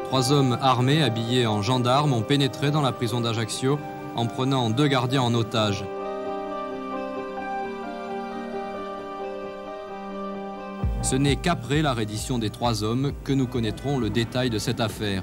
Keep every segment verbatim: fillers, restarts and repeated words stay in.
Trois hommes armés, habillés en gendarmes, ont pénétré dans la prison d'Ajaccio en prenant deux gardiens en otage. Ce n'est qu'après la reddition des trois hommes que nous connaîtrons le détail de cette affaire.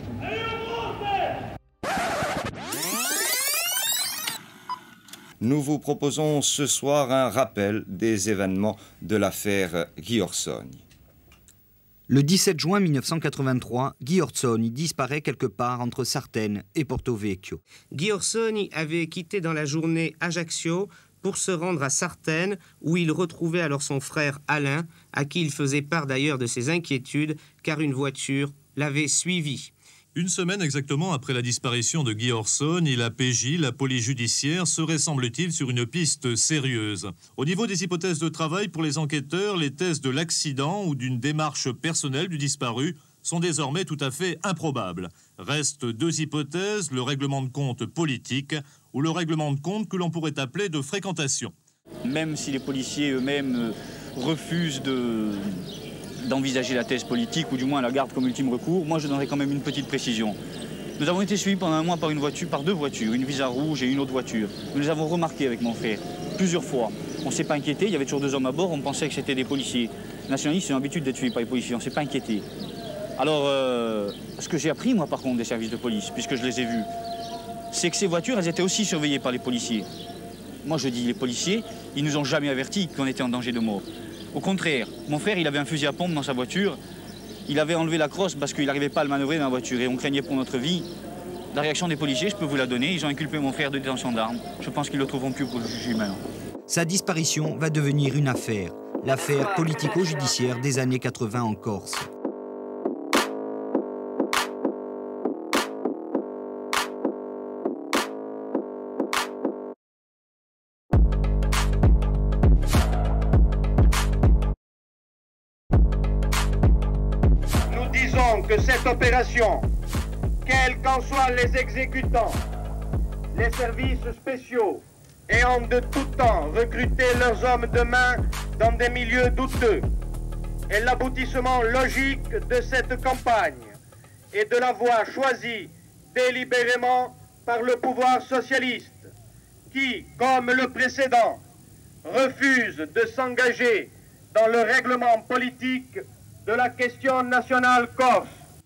Nous vous proposons ce soir un rappel des événements de l'affaire Guy Orsogni. Le dix-sept juin mille neuf cent quatre-vingt-trois, Guy Orsogni disparaît quelque part entre Sartène et Porto Vecchio. Guy Orsogni avait quitté dans la journée Ajaccio pour se rendre à Sartène, où il retrouvait alors son frère Alain, à qui il faisait part d'ailleurs de ses inquiétudes, car une voiture l'avait suivi. Une semaine exactement après la disparition de Guy Orsogni, la P J, la police judiciaire, serait, semble-t-il, sur une piste sérieuse. Au niveau des hypothèses de travail pour les enquêteurs, les thèses de l'accident ou d'une démarche personnelle du disparu sont désormais tout à fait improbables. Restent deux hypothèses, le règlement de compte politique ou le règlement de compte que l'on pourrait appeler de fréquentation. Même si les policiers eux-mêmes refusent de... d'envisager la thèse politique, ou du moins la garde comme ultime recours, moi je donnerai quand même une petite précision. Nous avons été suivis pendant un mois par, une voiture, par deux voitures, une Visa rouge et une autre voiture. Nous les avons remarqués avec mon frère, plusieurs fois. On ne s'est pas inquiété, il y avait toujours deux hommes à bord, on pensait que c'était des policiers. Les nationalistes ont l'habitude d'être suivis par les policiers, on ne s'est pas inquiété. Alors, euh, ce que j'ai appris, moi, par contre, des services de police, puisque je les ai vus, c'est que ces voitures, elles étaient aussi surveillées par les policiers. Moi, je dis, les policiers, ils nous ont jamais avertis qu'on était en danger de mort. Au contraire, mon frère, il avait un fusil à pompe dans sa voiture. Il avait enlevé la crosse parce qu'il n'arrivait pas à le manœuvrer dans la voiture et on craignait pour notre vie. La réaction des policiers, je peux vous la donner, ils ont inculpé mon frère de détention d'armes. Je pense qu'ils le trouveront plus pour le juge humain. Sa disparition va devenir une affaire, l'affaire politico-judiciaire des années quatre-vingt en Corse. Que cette opération, quels qu'en soient les exécutants, les services spéciaux ayant de tout temps recruté leurs hommes de main dans des milieux douteux, est l'aboutissement logique de cette campagne et de la voie choisie délibérément par le pouvoir socialiste, qui, comme le précédent, refuse de s'engager dans le règlement politique de la question nationale corse.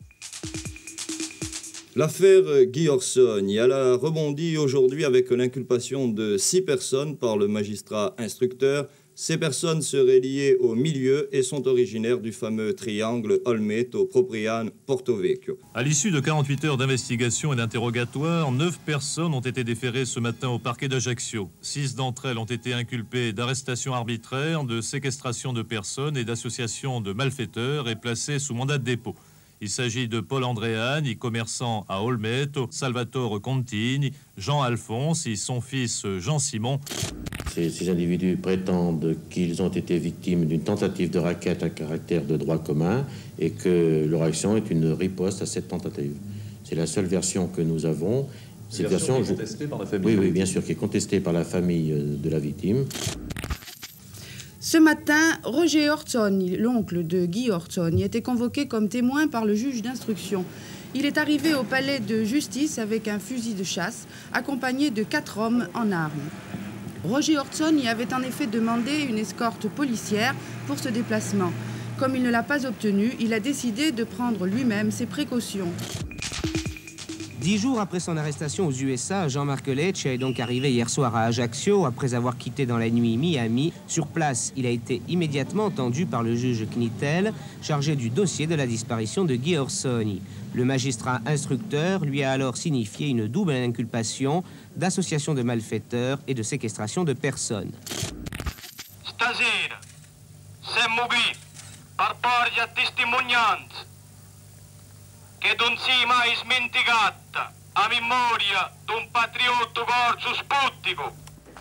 L'affaire Guy Orsogni, elle a rebondi aujourd'hui avec l'inculpation de six personnes par le magistrat instructeur. Ces personnes seraient liées au milieu et sont originaires du fameux triangle Olmeto, Propriano, Porto Vecchio. À l'issue de quarante-huit heures d'investigation et d'interrogatoire, neuf personnes ont été déférées ce matin au parquet d'Ajaccio. Six d'entre elles ont été inculpées d'arrestation arbitraire, de séquestration de personnes et d'association de malfaiteurs et placées sous mandat de dépôt. Il s'agit de Paul Andréani, commerçant à Olmeto, Salvatore Contini, Jean-Alphonse et son fils Jean-Simon. Ces, ces individus prétendent qu'ils ont été victimes d'une tentative de racket à caractère de droit commun et que leur action est une riposte à cette tentative. C'est la seule version que nous avons. Cette version, version est contestée je... par la famille. Oui, oui, bien sûr, qui est contestée par la famille de la victime. Ce matin, Roger Orsogni, l'oncle de Guy Orsogni, était convoqué comme témoin par le juge d'instruction. Il est arrivé au palais de justice avec un fusil de chasse, accompagné de quatre hommes en armes. Roger Orsogni avait en effet demandé une escorte policière pour ce déplacement. Comme il ne l'a pas obtenu, il a décidé de prendre lui-même ses précautions. Dix jours après son arrestation aux U S A, Jean-Marc Lecce est donc arrivé hier soir à Ajaccio après avoir quitté dans la nuit Miami. Sur place, il a été immédiatement entendu par le juge Knittel, chargé du dossier de la disparition de Guy Orsogni. Le magistrat instructeur lui a alors signifié une double inculpation d'association de malfaiteurs et de séquestration de personnes. Stasera, siamo qui per porre testimonianza che non sia mai smenticata a memoria d'un patriotto corso sputtico.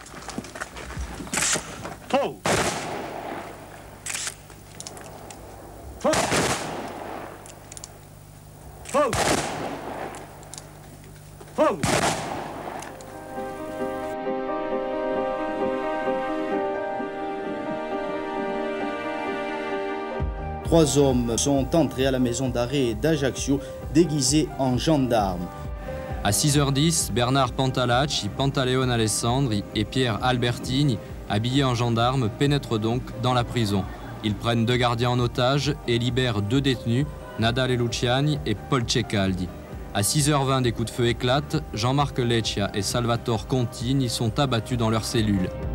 Oh. Oh. Oh. Oh. Trois hommes sont entrés à la maison d'arrêt d'Ajaccio déguisés en gendarmes. À six heures dix, Bernard Pantalacci, Pantaleone Alessandri et Pierre Albertini, habillés en gendarmes, pénètrent donc dans la prison. Ils prennent deux gardiens en otage et libèrent deux détenus, Nadale Luciani et Paul Ceccaldi. À six heures vingt, des coups de feu éclatent, Jean-Marc Leccia et Salvatore Contini sont abattus dans leur cellule.